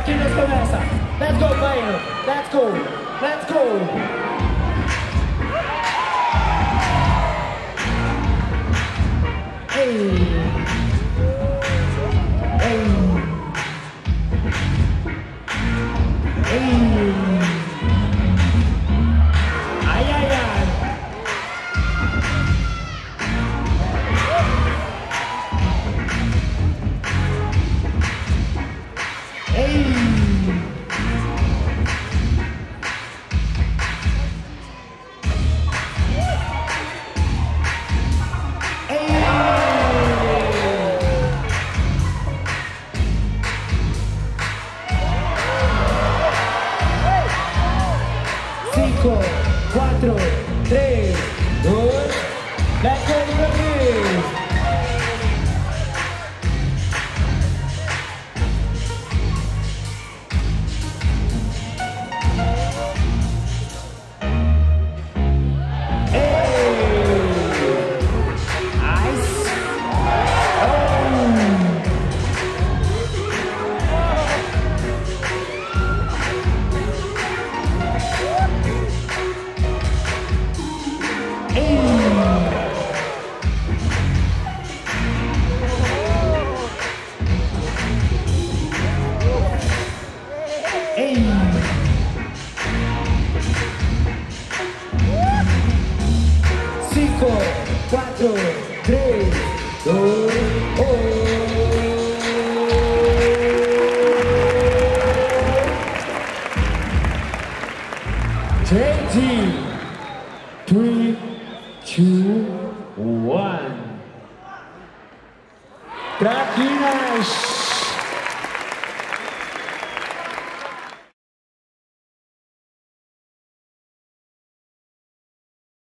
aquí nos começa. Let's go, Bayern. Let's go. Let's go. Hey. Hey. Hey. Ay, ay, ay. Hey. 5, 4, 3, 2, let's go, Brasil! Cinco, quatro, três, dois, Twenty, 3, 2, 1. Traquinas!